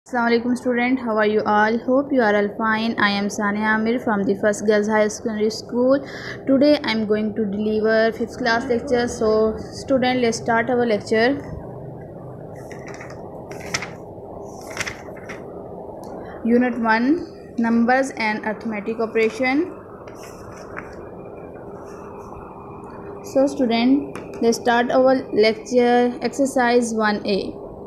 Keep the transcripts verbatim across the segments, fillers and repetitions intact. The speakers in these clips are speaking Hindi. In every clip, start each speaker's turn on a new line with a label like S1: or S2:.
S1: Assalamualaikum student, how are you all? Hope you are all fine. I am Sania Amir from the First Girls High Secondary School. Today I am going to deliver fifth class lecture. So student, let's start our lecture. Unit one, Numbers and Arithmetic Operation. So student, let's start our lecture. Exercise one A.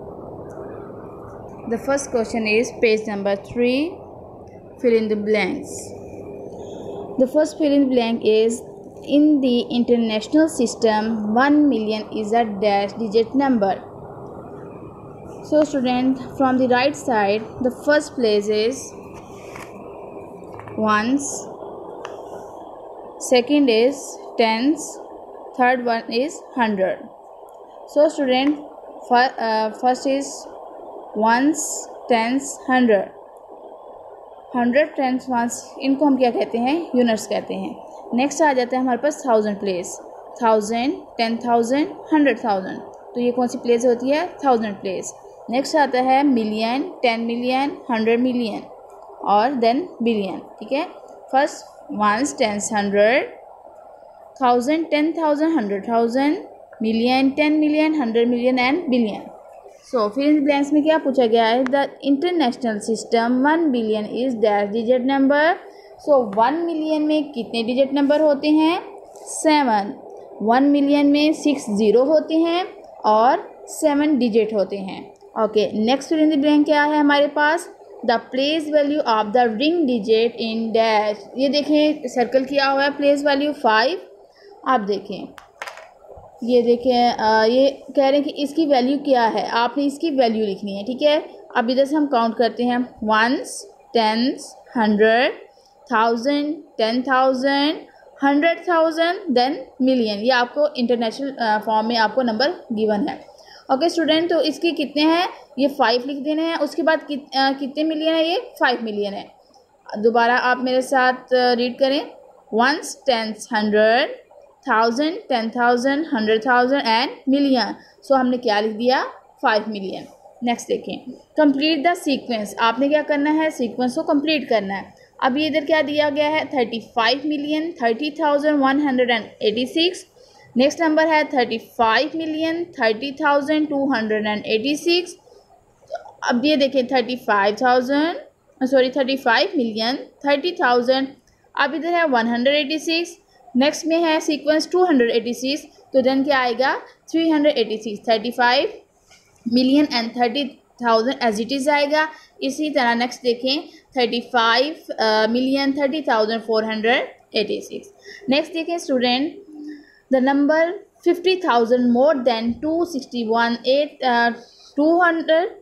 S1: The first question is page number three, fill in the blanks. The first fill in blank is, in the international system, one million is a dash digit number. So student, from the right side, the first place is ones, second is tens, third one is hundred. So student, fir- uh, first is ones, tens, hundred. Hundred, tens, ones, इनको हम क्या कहते हैं? यूनिट्स कहते हैं. नेक्स्ट आ जाता है हमारे पास thousand place. Thousand, ten thousand, hundred thousand. तो ये कौन सी प्लेस होती है? Thousand place. नेक्स्ट आता है million, ten million, hundred million और देन बिलियन. ठीक है. First ones, tens, hundred, thousand, ten thousand, hundred thousand, million, ten million, hundred million and billion. So फिर इन ब्लैंक्स में क्या पूछा गया है? The international system one billion is dash digit number. So one million में कितने डिजिट नंबर होते हैं? सेवन. वन मिलियन में सिक्स ज़ीरो होते हैं और सेवन डिजिट होते हैं. ओके, नेक्स्ट फिर इन द ब्लैंक क्या है हमारे पास? The place value of the ring digit in dash. ये देखें, सर्कल किया हुआ है प्लेस वैल्यू फाइव. आप देखें, ये देखें, ये कह रहे हैं कि इसकी वैल्यू क्या है. आपने इसकी वैल्यू लिखनी है. ठीक है. अब इधर से हम काउंट करते हैं. Ones, tens, hundred, thousand, ten thousand, hundred thousand, then million. ये आपको इंटरनेशनल फॉर्म में आपको नंबर गिवन है. ओके स्टूडेंट, तो इसके कितने हैं? ये फाइव लिख देने हैं. उसके बाद कित, आ, कितने मिलियन है? ये फाइव मिलियन है. दोबारा आप मेरे साथ रीड करें. Ones, tens, hundred, thousand, ten thousand, hundred thousand and million. So हमने क्या लिख दिया? Five million. नेक्स्ट देखें, कंप्लीट द सीक्वेंस. आपने क्या करना है? सीक्वेंस को कंप्लीट करना है. अब ये इधर क्या दिया गया है? Thirty five million, thirty thousand, one hundred and eighty six. Next number है thirty five million, thirty thousand, two hundred and eighty six. अब ये देखें, thirty five thousand sorry thirty five million, thirty thousand. अब इधर है one hundred eighty six. Next में है sequence two hundred eighty six. तो देन क्या आएगा? Three hundred eighty six, thirty five million and thirty thousand as it is आएगा. इसी तरह नेक्स्ट देखें, thirty five million, thirty thousand, four hundred eighty six. Next देखें student, the number fifty thousand more than two sixty one eight two hundred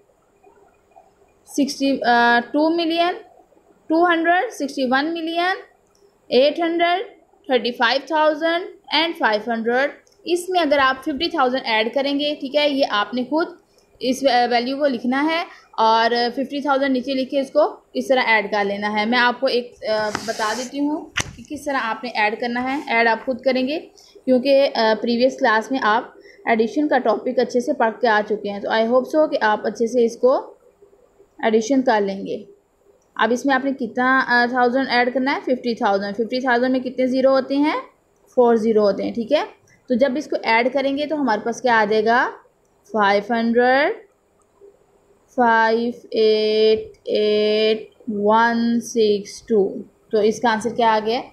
S1: sixty two million, two hundred sixty one million, eight hundred thirty five thousand and five hundred. इसमें अगर आप फिफ्टी थाउजेंड ऐड करेंगे, ठीक है, ये आपने खुद इस वैल्यू को लिखना है और फिफ्टी थाउजेंड नीचे लिख के इसको इस तरह ऐड कर लेना है. मैं आपको एक बता देती हूँ कि किस तरह आपने ऐड करना है. ऐड आप खुद करेंगे क्योंकि प्रीवियस क्लास में आप एडिशन का टॉपिक अच्छे से पढ़ के आ चुके हैं. तो आई होप सो कि आप अच्छे से इसको एडिशन कर लेंगे. अब इसमें आपने कितना थाउजेंड ऐड करना है? Fifty thousand. फिफ्टी थाउजेंड में कितने ज़ीरो होते हैं? फोर ज़ीरो होते हैं. ठीक है. तो जब इसको ऐड करेंगे तो हमारे पास क्या आ जाएगा? Five hundred, five eight eight one six two. तो इसका आंसर क्या आ गया?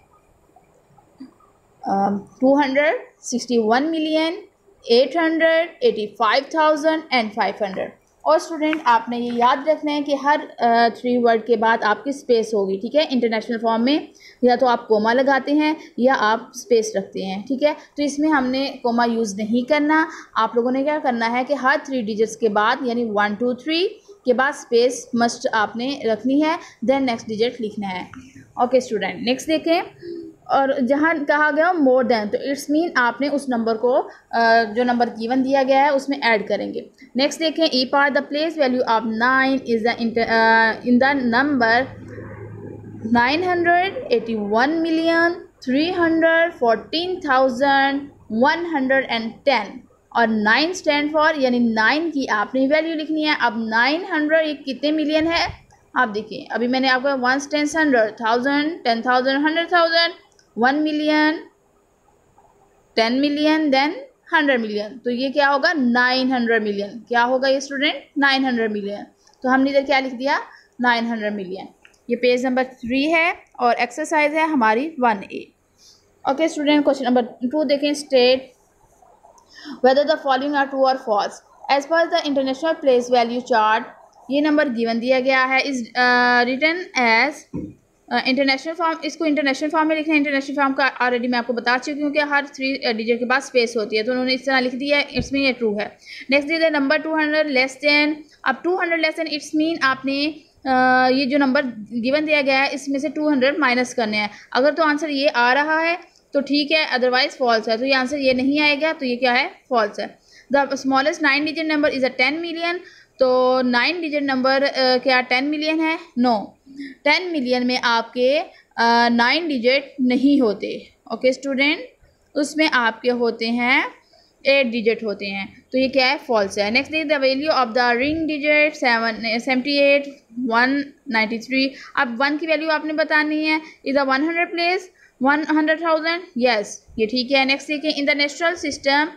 S1: Two hundred sixty one million, eight hundred eighty five thousand and five hundred. और स्टूडेंट, आपने ये याद रखना है कि हर थ्री uh, वर्ड के बाद आपकी स्पेस होगी. ठीक है. इंटरनेशनल फॉर्म में या तो आप कोमा लगाते हैं या आप स्पेस रखते हैं. ठीक है. तो इसमें हमने कोमा यूज़ नहीं करना. आप लोगों ने क्या करना है कि हर थ्री डिजिट्स के बाद यानी वन टू थ्री के बाद स्पेस मस्ट आपने रखनी है. देन नेक्स्ट डिजिट लिखना है. ओके स्टूडेंट, नेक्स्ट देखें. और जहाँ कहा गया मोर देन, तो इट्स मीन आपने उस नंबर को जो नंबर गिवन दिया गया है उसमें ऐड करेंगे. नेक्स्ट देखें, E part the place value of nine is the in the number nine hundred eighty one million, three hundred fourteen thousand, one hundred and ten. और नाइन स्टैंड फॉर, यानी नाइन की आपने वैल्यू लिखनी है। अब नाइन हंड्रेड ये कितने मिलियन है आप देखिए, अभी मैंने आपको one tens hundred, thousand, ten thousand, hundred thousand, one million, ten million, then hundred million, तो ये क्या होगा नाइन हंड्रेड मिलियन। क्या होगा ये स्टूडेंट नाइन हंड्रेड मिलियन। तो हमने इधर क्या लिख दिया नाइन हंड्रेड मिलियन। ये पेज नंबर थ्री है और एक्सरसाइज है हमारी one A. Okay student, question number two देखें। State whether the following are true or false as per the international place value chart। ये नंबर गिवन दिया गया है, is written as international form. इसको इंटरनेशनल फॉर्म में लिखना है। इंटरनेशनल फॉर्म का ऑलरेडी मैं आपको बता चुकी हूँ कि हर थ्री डिजिट के बाद स्पेस होती है, तो उन्होंने इस तरह लिख दिया है, इट्स मीन ये ट्रू है। नेक्स्ट दिया number two hundred less than. अब two hundred less than it's mean आपने uh, ये जो नंबर गिवन दिया गया है इसमें से टू हंड्रेड माइनस करने हैं। अगर तो आंसर ये आ रहा है तो ठीक है, अदरवाइज फॉल्स है। तो ये आंसर ये नहीं आएगा, तो ये क्या है फॉल्स है। The smallest nine digit number is a ten million. तो नाइन डिजिट नंबर uh, क्या टेन मिलियन है? नो, टेन मिलियन में आपके नाइन uh, डिजिट नहीं होते। ओके स्टूडेंट, उसमें आपके होते हैं एट डिजिट होते हैं, तो ये क्या है फॉल्स है। Next the value of the ring digit seven seventy eight one ninety three. अब वन की वैल्यू आपने बतानी है। Is a one hundred place one hundred thousand, yes ये ठीक है। नेक्स्ट देखिए international system.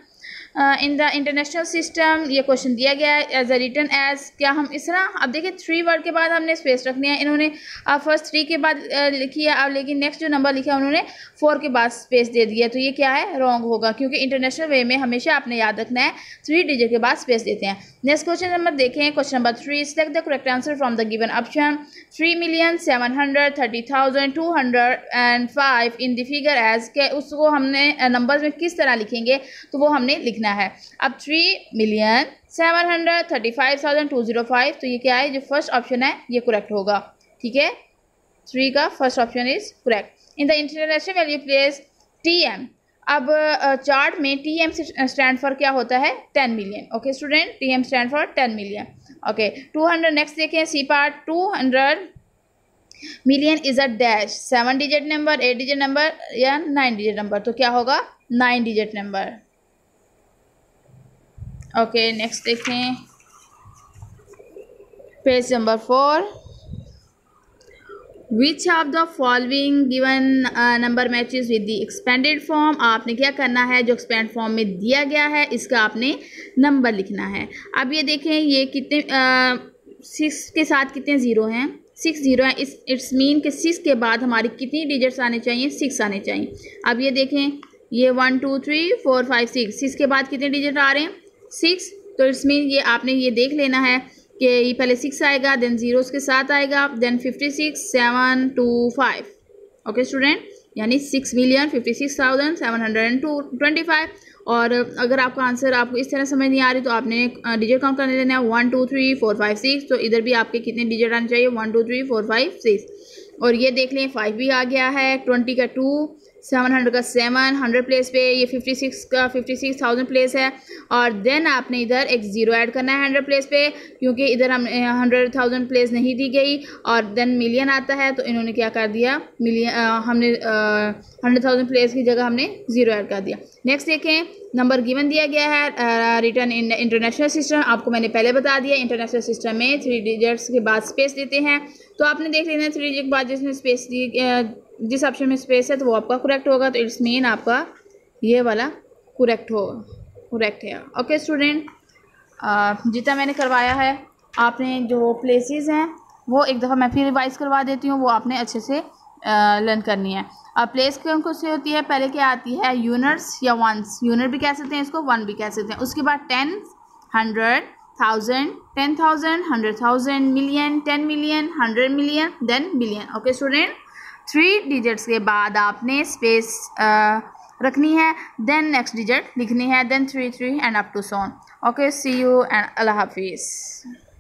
S1: In the international system ये क्वेश्चन दिया गया है एज अ रिटन एज। क्या हम इस तरह, अब देखिए थ्री वर्ड के बाद हमने स्पेस रखनी है। इन्होंने फर्स्ट थ्री के बाद uh, लिखी है, अब लेकिन नेक्स्ट जो नंबर लिखा है उन्होंने फोर के बाद स्पेस दे दिया, तो ये क्या है रॉन्ग होगा, क्योंकि इंटरनेशनल वे में हमेशा आपने याद रखना है थ्री डिजिट के बाद स्पेस देते हैं। नेक्स्ट क्वेश्चन नंबर देखें, question number three. Select the correct answer from the given option. Three million seven hundred thirty thousand two hundred and five in the figure as के, उसको हमने नंबर्स में किस तरह लिखेंगे तो वो हमने लिखना है। अब three million seven hundred thirty five thousand two zero five, तो ये क्या है जो फर्स्ट ऑप्शन है ये करेक्ट होगा। ठीक है, थ्री का first option is correct. In the international value place T M. अब चार्ट uh, में टी एम स्टैंड फॉर क्या होता है ten million. Okay student, T M stand for ten million. Okay two hundred. Next देखें C part. Two hundred million is a dash, seven digit number, eight digit number या नाइन डिजिट नंबर, तो क्या होगा nine digit number. Okay next देखें page number four. Which of the following given number matches with the expanded form. आपने क्या करना है, जो एक्सपेंड फॉर्म में दिया गया है इसका आपने नंबर लिखना है। अब ये देखें ये कितने सिक्स uh, के साथ कितने ज़ीरो हैं, सिक्स ज़ीरो है। इस इट्स मीन के सिक्स के बाद हमारी कितनी डिजिट्स आने चाहिए, सिक्स आने चाहिए। अब ये देखें ये one two three four five six, six के बाद कितने डिजिट आ रहे हैं सिक्स, तो इट्स मीन ये आपने ये देख लेना है कि ये पहले सिक्स आएगा, देन जीरो उसके साथ आएगा, then fifty six seven two five. Okay student, यानी six million fifty six thousand seven hundred and two twenty five. और अगर आपका आंसर आपको इस तरह समझ नहीं आ रही तो आपने डिजिट काउंट करने देना है one two three four five six, तो इधर भी आपके कितने डिजिट आने चाहिए one two three four five six. और ये देख लें फाइव भी आ गया है, ट्वेंटी का टू, सेवन हंड्रेड का सेवन, हंड्रेड प्लेस पे ये फिफ्टी सिक्स का फिफ्टी सिक्स थाउजेंड प्लेस है। और देन आपने इधर एक ज़ीरो ऐड करना है हंड्रेड प्लेस पे, क्योंकि इधर हम हंड्रेड थाउजेंड प्लेस नहीं दी गई। और देन मिलियन आता है तो इन्होंने क्या कर दिया मिलियन, हमने हंड्रेड थाउजेंड प्लेस की जगह हमने ज़ीरो ऐड कर दिया। नेक्स्ट देखें नंबर गिवन दिया गया है रिटर्न इन इंटरनेशनल सिस्टम। आपको मैंने पहले बता दिया इंटरनेशनल सिस्टम में थ्री डिजिट्स के बाद स्पेस देते हैं, तो आपने देख लेना थ्री डिजिट के बाद जिसमें स्पेस दी जिस ऑप्शन में स्पेस है तो वो आपका करेक्ट होगा, तो इट्स मीन आपका ये वाला करेक्ट हो करेक्ट है। ओके स्टूडेंट, जितना मैंने करवाया है आपने जो प्लेसेस हैं वो एक दफ़ा मैं फिर रिवाइज करवा देती हूँ, वो आपने अच्छे से लर्न करनी है। अब प्लेस कौन कौन सी होती है, पहले क्या आती है यूनिट्स या वंस, यूनिट भी कह सकते हैं इसको, वन भी कह सकते हैं। उसके बाद ten, hundred, thousand, ten thousand, hundred thousand, million, ten million, hundred million, then billion. Okay student, three digits के बाद आपने स्पेस रखनी है, देन नेक्स्ट डिजिट लिखनी है, then three three and up to so on. Okay, see you एंड अल्लाह हाफिज़।